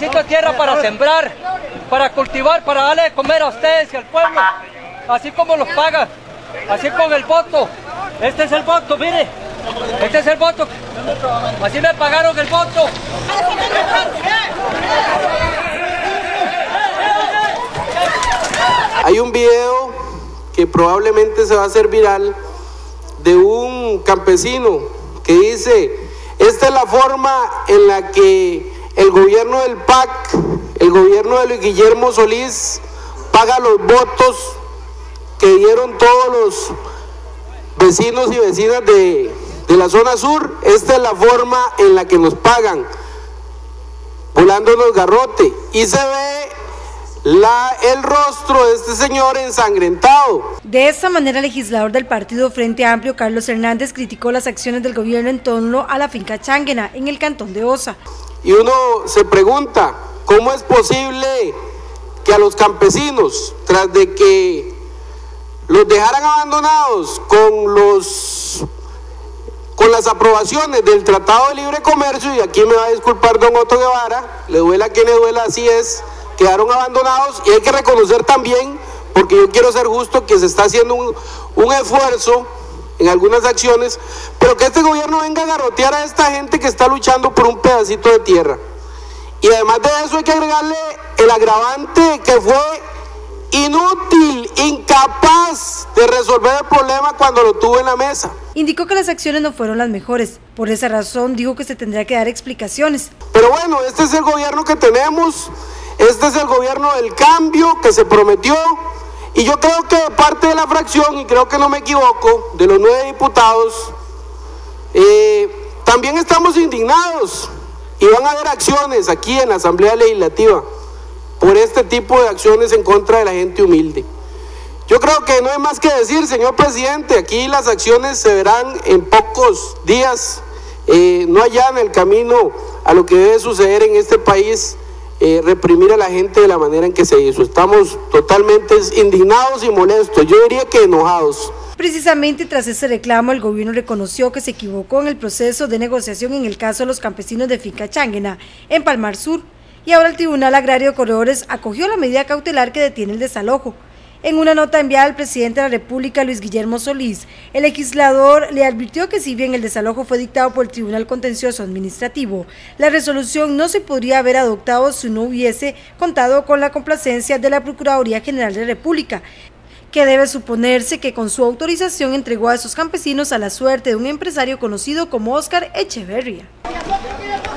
pedacito de tierra para sembrar, para cultivar, para darle de comer a ustedes y al pueblo, así como los pagan, así con el voto. Este es el voto, mire, este es el voto, así me pagaron el voto. Hay un video que probablemente se va a hacer viral de un campesino que dice: esta es la forma en la que el gobierno del PAC, el gobierno de Luis Guillermo Solís, paga los votos que dieron todos los vecinos y vecinas de la zona sur. Esta es la forma en la que nos pagan, volándonos garrote, y se ve el rostro de este señor ensangrentado. De esta manera, el legislador del Partido Frente Amplio, Carlos Hernández, criticó las acciones del gobierno en torno a la finca Changuena, en el cantón de Osa. Y uno se pregunta, ¿cómo es posible que a los campesinos, tras de que los dejaran abandonados con las aprobaciones del Tratado de Libre Comercio, y aquí me va a disculpar don Otto Guevara, le duela a quien le duela, así es, quedaron abandonados? Y hay que reconocer también, porque yo quiero ser justo, que se está haciendo un esfuerzo en algunas acciones, pero que este gobierno venga a garrotear a esta gente que está luchando por un pedacito de tierra. Y además de eso hay que agregarle el agravante que fue inútil, incapaz de resolver el problema cuando lo tuvo en la mesa. Indicó que las acciones no fueron las mejores. Por esa razón dijo que se tendría que dar explicaciones. Pero bueno, este es el gobierno que tenemos, este es el gobierno del cambio que se prometió, y yo creo que parte de la fracción, y creo que no me equivoco, de los 9 diputados, también estamos indignados, y van a haber acciones aquí en la Asamblea Legislativa por este tipo de acciones en contra de la gente humilde. Yo creo que no hay más que decir, señor presidente, aquí las acciones se verán en pocos días, no allá en el camino a lo que debe suceder en este país, reprimir a la gente de la manera en que se hizo. Estamos totalmente indignados y molestos, yo diría que enojados. Precisamente tras ese reclamo, el gobierno reconoció que se equivocó en el proceso de negociación en el caso de los campesinos de finca Changuena, en Palmar Sur, y ahora el Tribunal Agrario de Corredores acogió la medida cautelar que detiene el desalojo. En una nota enviada al presidente de la República, Luis Guillermo Solís, el legislador le advirtió que si bien el desalojo fue dictado por el Tribunal Contencioso Administrativo, la resolución no se podría haber adoptado si no hubiese contado con la complacencia de la Procuraduría General de la República, que debe suponerse que con su autorización entregó a esos campesinos a la suerte de un empresario conocido como Óscar Echeverría.